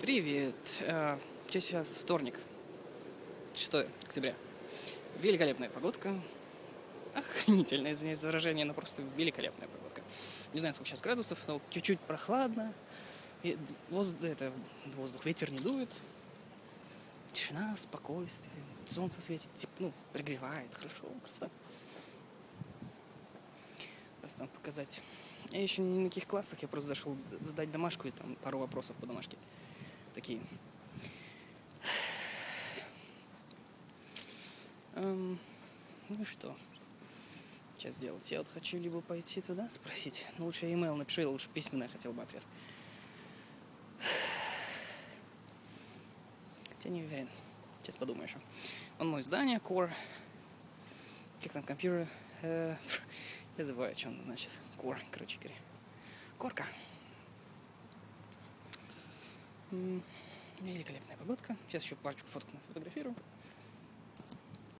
Привет. Сейчас вторник, 6 октября. Великолепная погодка. Охренительно, извиняюсь за выражение, но просто великолепная погодка. Не знаю, сколько сейчас градусов, но чуть-чуть прохладно. И воздух, ветер не дует. Тишина, спокойствие. Солнце светит, пригревает. Хорошо, красота. Просто вам показать. Я еще ни на каких классах, я просто зашел сдать домашку и там пару вопросов по домашке. Такие. Ну что сейчас делать? Я вот хочу либо пойти туда спросить, но лучше я email напишу, я лучше письменно я хотел бы ответ. Хотя не уверен. Сейчас подумаю еще. Вон мое здание, Core. Как там компьютер? Я забываю, что он значит. Core, короче говоря. Корка. Великолепная погодка. Сейчас еще парочку фоток нафотографирую.